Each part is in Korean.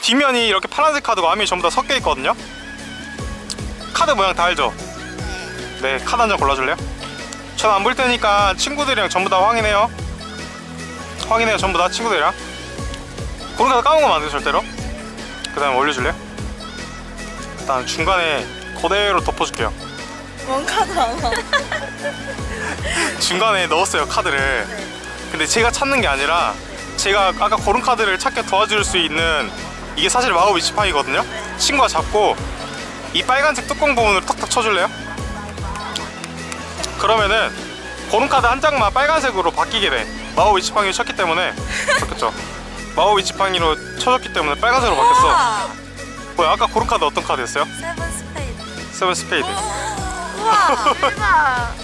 뒷면이 이렇게 파란색 카드고 앞면이 전부 다 섞여 있거든요. 카드 모양 다 알죠? 네, 카드 한 장 골라줄래요? 전 안 볼 테니까 친구들이랑 전부 다 확인해요. 전부 다 친구들이랑. 고른 카드 까먹으면 안 돼요, 절대로. 그 다음에 올려줄래요? 일단 중간에 그대로 덮어줄게요. 뭔 카드 하나? 중간에 넣었어요, 카드를. 근데 제가 찾는 게 아니라 제가 아까 고른 카드를 찾게 도와줄 수 있는, 이게 사실 마법 위치팡이거든요. 친구가 잡고 이 빨간색 뚜껑 부분으로 탁탁 쳐줄래요? 그러면은 고른 카드 한 장만 빨간색으로 바뀌게 돼. 마법 위치팡이로 쳤기 때문에. 바뀌었죠? 마법 위치팡이로 쳐줬기 때문에 빨간색으로 바뀌었어. 뭐야, 아까 고른 카드 어떤 카드였어요? 세븐 스페이드. 세븐 스페이드. 우와, 대박.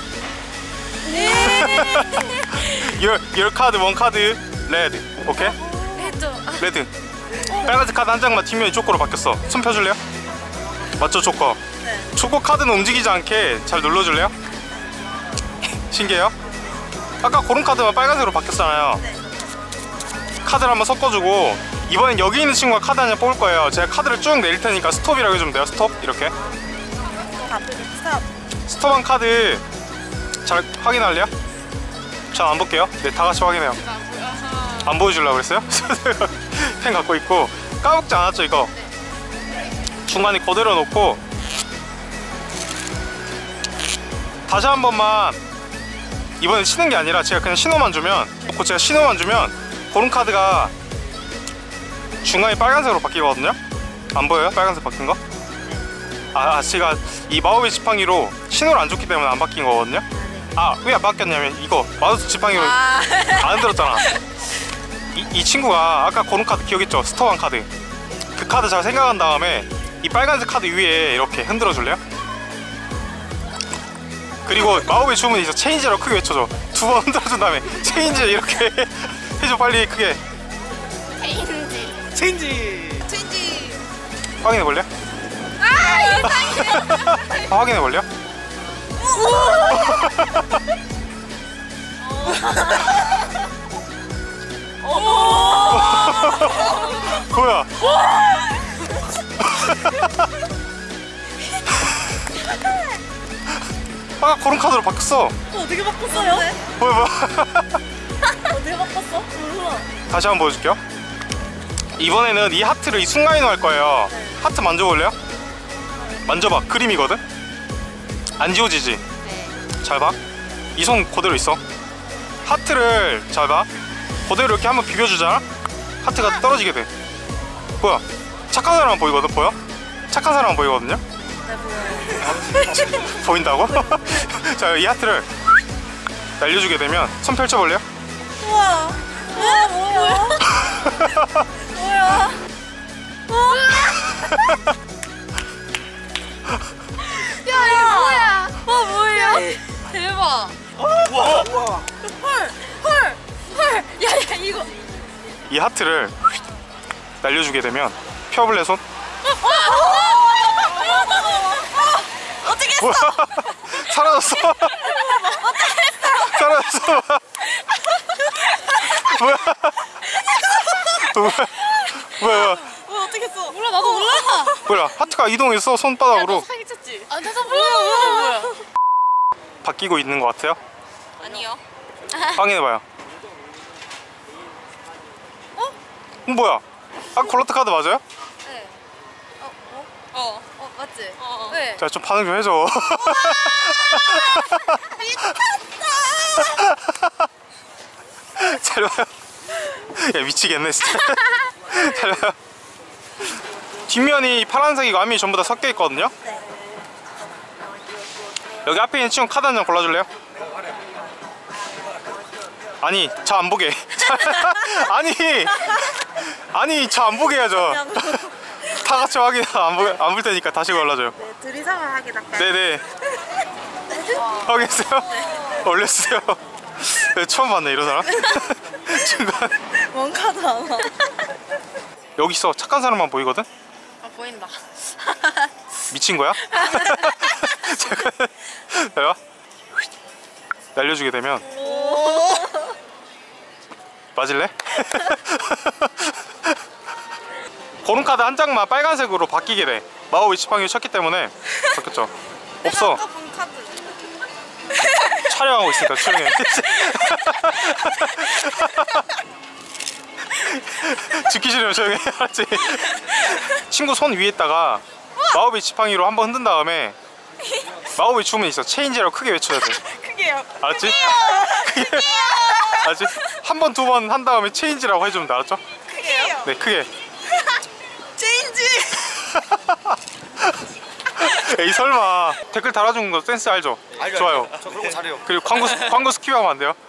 Your card, one card, red. 오케이? 레드. 빨간색 카드 한 장만 뒷면이 초코로 바뀌었어. 손 펴줄래요? 맞죠, 초코? 네. 초코 카드는 움직이지 않게 잘 눌러줄래요? 신기해요? 아까 고른 카드만 빨간색으로 바뀌었잖아요. 네. 카드를 한번 섞어주고, 이번엔 여기 있는 친구가 카드 한 장 뽑을 거예요. 제가 카드를 쭉 내릴 테니까 스톱이라고 해주면 돼요. 스톱. 이렇게 스톱. 스톱한 카드 잘 확인할래요? 전 안 볼게요. 네, 다 같이 확인해요. 안 보여주려고 그랬어요? 펜 갖고 있고. 까먹지 않았죠, 이거? 중간에 그대로 놓고 다시 한 번만, 이번엔 치는 게 아니라 제가 그냥 신호만 주면, 고른 카드가 중간에 빨간색으로 바뀌거든요? 안 보여요? 빨간색 바뀐 거? 제가 이 마법의 지팡이로 신호를 안 줬기 때문에 안 바뀐 거거든요? 왜 안 바뀌었냐면, 이거 마우스 지팡이로 안 흔들었잖아. 이 친구가 아까 고른 카드 기억있죠? 스톱한 카드. 그 카드 잘 생각한 다음에 이 빨간색 카드 위에 이렇게 흔들어 줄래요? 그리고 마법의 주문이 있어. 체인지라고 크게 외쳐줘. 2번 흔들어 준 다음에 체인지 이렇게 해줘. 빨리 크게. 체인지. 확인해 볼래? 확인해 볼래? 뭐야? 아까 고른 카드로 바뀌었어. 어떻게 바꿨어요? 뭐야? 어떻게 바꿨어? 몰라. 다시 한번 보여줄게요. 이번에는 이 하트를 이 순간이동 할 거예요. 하트 만져볼래요? 만져봐. 그림이거든? 안 지워지지? 잘 봐. 이 손 그대로 있어. 하트를 잘 봐. 그대로 이렇게 한번 비벼주잖아? 하트가 떨어지게 돼. 뭐야? 착한 사람은 보이거든? 보여? 착한 사람은 보이거든요? 네, 보여요. 보인다고? 자, 이 하트를 날려주게 되면 손 펼쳐볼래요? 우와. 뭐야? 뭐야? 야, 이거 뭐야? 뭐야? 대박. 우와. 헐. 야, 이거. 이 하트를 날려주게 되면 펴볼래, 손? 어떻게 했어? 뭐야? 사라졌어. 어떻게 했어? 사라졌어. 뭐야? 뭐야? 어떻게 했어? 몰라, 나도 몰라. 뭐야? 하트가 이동했어, 손바닥으로. 사기쳤지? 나도 몰라. 바뀌고 있는 것 같아요? 아니요. 확인해봐요. 뭐야? 콜라트 카드 맞아요? 네. 맞지? 네. 자, 좀 반응 좀 해줘. 잘 봐요. 야, 미치겠네 진짜. 잘 봐요. 뒷면이 파란색이고 앞면이 전부 다 섞여 있거든요. 네. 여기 앞에 있는 친구 카드 한 장 골라줄래요? 아니, 저 안 보게. 아니, 저 안 보게 해야죠. 다 같이 확인. 안 볼 테니까 다시 골라줘요. 네, 둘이서 확인할까요? 네네. 확인했어요? 네. 올렸어요. 네, 처음 봤네, 이런 사람. 중간. 뭔 카드 하나? 여기 있어. 착한 사람만 보이거든? 보인다. 미친 거야? 잠깐. 내가 날려주게 되면 맞을래? 고른카드 한 장만 빨간색으로 바뀌게 돼. 마법 위치팡이를 쳤기 때문에 바뀌었죠. 없어. 내가 아까 본 카드. 촬영하고 있으니까 조용히 해. 듣기 싫으면 조용히 해. 알았지? 친구 손 위에다가 마법의 지팡이로 한번 흔든 다음에 마법의 주문이 있어. 체인지라고 크게 외쳐야 돼. 크게요. 알았지? 크게. 알았지? 한 번, 두 번 한 다음에 체인지라고 해주면 돼. 알았죠? 크게요. 네, 크게. 체인지. 에이 설마 댓글 달아주는 거 센스 알죠? 알죠, 좋아요. 알죠. 저 그런 거 잘해요. 그리고 광고 스킵하면 안 돼요?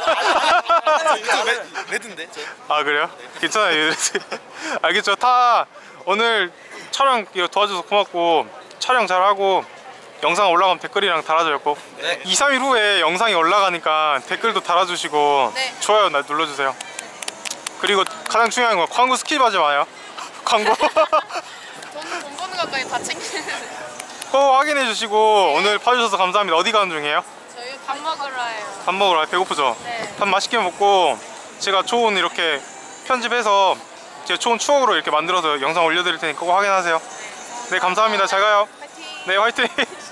저 레드인데. 아 그래요? 괜찮아요. 알겠죠? 다 오늘 촬영 이거 도와줘서 고맙고 촬영 잘하고 영상 올라가면 댓글이랑 달아줘요. 네. 2, 3일 후에 영상이 올라가니까 댓글도 달아주시고 네. 좋아요 눌러주세요. 그리고 가장 중요한 거 광고 스킵하지 마요. 광고 돈 버는 것까지 다 챙기는. 꼭 확인해 주시고 오늘 봐주셔서 감사합니다. 어디 가는 중이에요? 저희 밥 먹으러 와요. 밥 먹으러 와요. 배고프죠? 네. 밥 맛있게 먹고 제가 좋은 이렇게 편집해서 제가 좋은 추억으로 이렇게 만들어서 영상 올려드릴 테니까 꼭 확인하세요. 네 감사합니다. 잘 가요. 파이팅. 네 화이팅.